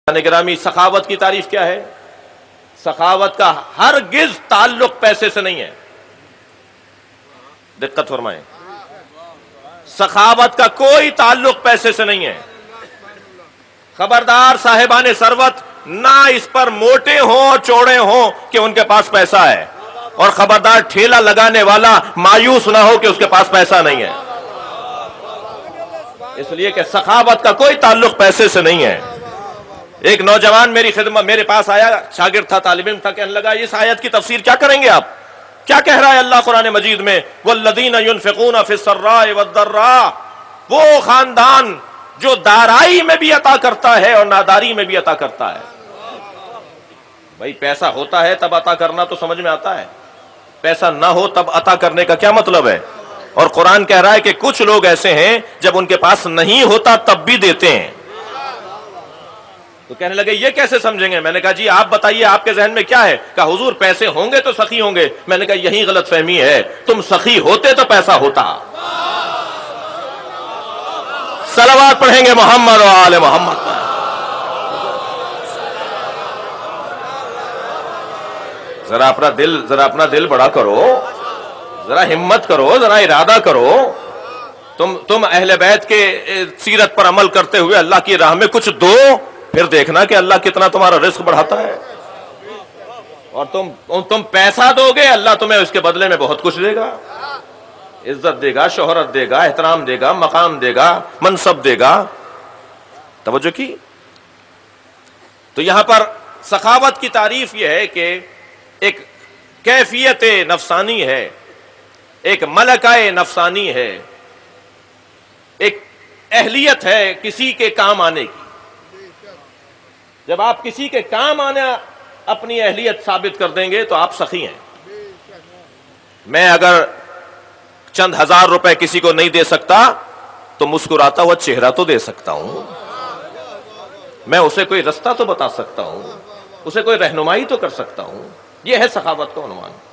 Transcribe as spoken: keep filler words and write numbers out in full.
گرامی، سخاوت کی تعریف کیا ہے؟ سخاوت کا ہرگز تعلق پیسے سے نہیں ہے. دقت فرمائیں، سخاوت کا کوئی تعلق پیسے سے نہیں ہے. خبردار صاحبان ثروت نہ اس پر موٹے ہوں اور چوڑے ہوں کہ ان کے پاس پیسہ ہے، اور خبردار ٹھیلا لگانے والا مایوس نہ ہو کہ اس کے پاس پیسہ نہیں ہے. اس لیے کہ سخاوت کا کوئی تعلق پیسے سے نہیں ہے. ایک نوجوان میری خدمت میرے پاس آیا، شاگرد تھا، طالب علم تھا، کہنے لگا اس آیت کی تفسیر کیا کریں گے آپ؟ کیا کہہ رہا ہے اللہ قرآن مجید میں؟ والذین ينفقون فی السراء والضراء، وہ خاندان جو دارائی میں بھی عطا کرتا ہے اور ناداری میں بھی عطا کرتا ہے. بھائی پیسہ ہوتا ہے تب عطا کرنا تو سمجھ میں آتا ہے، پیسہ نہ ہو تب عطا کرنے کا کیا مطلب ہے؟ اور قرآن کہہ رہا ہے کہ کچھ لوگ ایسے ہیں جب ان کے پاس نہیں ہوتا تب بھی دیتے ہیں. تو کہنے لگے یہ کیسے سمجھیں گے؟ میں نے کہا جی آپ بتائیے آپ کے ذہن میں کیا ہے؟ کہا حضور پیسے ہوں گے تو سخی ہوں گے. میں نے کہا یہی غلط فہمی ہے، تم سخی ہوتے تو پیسہ ہوتا. صلوات پڑھیں گے محمد و آل محمد. ذرا اپنا دل ذرا اپنا دل بڑا کرو، ذرا ہمت کرو، ذرا ارادہ کرو. تم تم اہل بیت کے سیرت پر عمل کرتے ہوئے اللہ کی راہ میں کچھ دو، پھر دیکھنا کہ اللہ کتنا تمہارا رزق بڑھاتا ہے. اور تم تم پیسہ دو گے، اللہ تمہیں اس کے بدلے میں بہت کچھ دے گا. عزت دے گا، شہرت دے گا، احترام دے گا، مقام دے گا، منصب دے گا. توجہ کی؟ تو یہاں پر سخاوت کی تعریف یہ ہے کہ ایک کیفیت نفسانی ہے، ایک ملکہ نفسانی ہے، ایک اہلیت ہے کسی کے کام آنے کی. جب آپ کسی کے کام آنے اپنی اہلیت ثابت کر دیں گے تو آپ سخی ہیں. میں اگر چند ہزار روپے کسی کو نہیں دے سکتا تو مسکراتا ہوا چہرہ تو دے سکتا ہوں، میں اسے کوئی رستہ تو بتا سکتا ہوں، اسے کوئی رہنمائی تو کر سکتا ہوں. یہ ہے سخاوت کا عنوان.